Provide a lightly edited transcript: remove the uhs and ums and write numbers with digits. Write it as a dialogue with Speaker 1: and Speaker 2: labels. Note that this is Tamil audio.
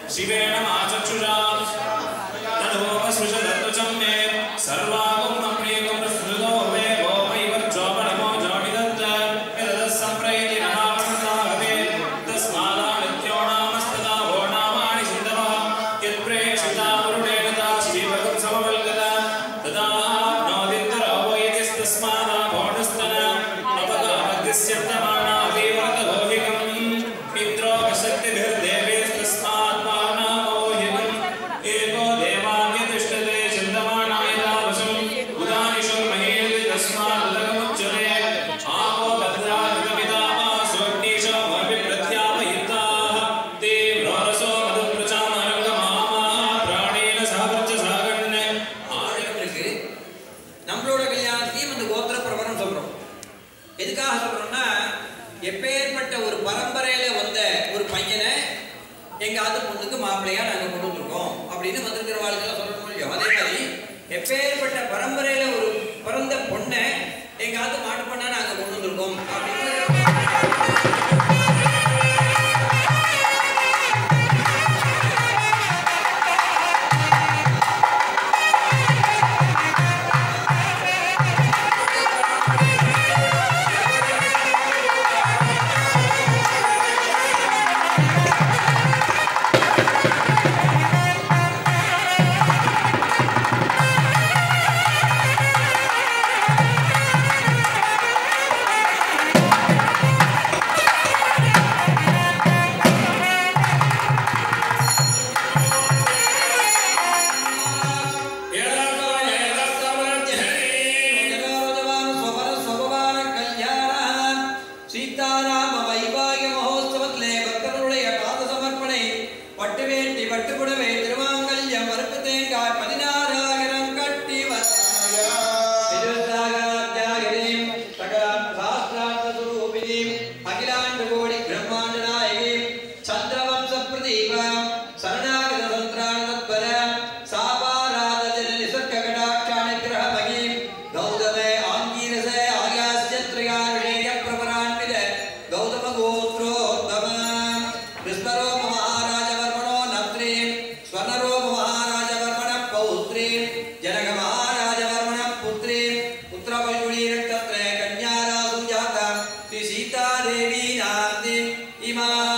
Speaker 1: शिवेन माचक्षुषा तदोपसृजदत्वचं मे सर्वागुम् अप्रियगुं प्रसृतो मे गोमैवर्चोपणमो जोडिदत्त यदः सम्प्रैतिनः वृन्दाहवे तस्मादानित्यो नामस्तदा वो नामानि सिन्धवः यत्प्रेषिता वरुणेन ता श्रीभगं समवल्गता तदा नोदिन्दरो वो यतिस्तस्मादा भोडस्तन अपगामग्यस्यन्तमाना अतीवर्तभोहिकम् इन्द्रो वशक्तिभिर्देवीस्तस्मात् मानामोहिकम् एको देवान्यतिष्ठते चिन्तमानाय तावसम् उदानिशो महेन्द्र तस्मात् लघमुच्यते आपो भद्राकृतपितामासोऽग्निशो मभिप्रत्यापयिताः तीव्रोरसो मधुप्रचामरङ्गमामाः प्राणेन सह वर्चसागण्य ஆளுங்களுக்கு நம்மளோட கல்யாணத்தையும் அந்த கோத்திர பிரபலம் சொல்றோம். எதுக்காக சொல்றோம்னா எப்பேற்பட்ட ஒரு பரம்பரையில வந்த ஒரு பையனை எங்காவது பொண்ணுக்கு மாப்பிள்ளையா நாங்க கொண்டு வந்திருக்கோம் அப்படின்னு வந்திருக்கிற வாழ்க்கையில சொல்லணும் இல்லையோ, அதே மாதிரி எப்பேற்பட்ட பரம்பரையில ஒரு பிறந்த பொண்ணை எங்காவது மாட்டு பண்ணா நாங்க கொண்டு வந்திருக்கோம் அப்படின்னு Ima